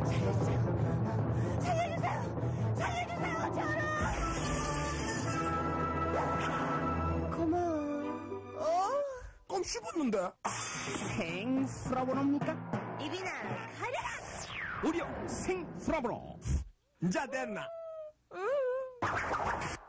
살려주세요! 살려주세요! 저를! 고마워. 껌 씹었는데. 생프라보노입니까? 이리나 가려라! 의료 생프라보노. 자, 됐나?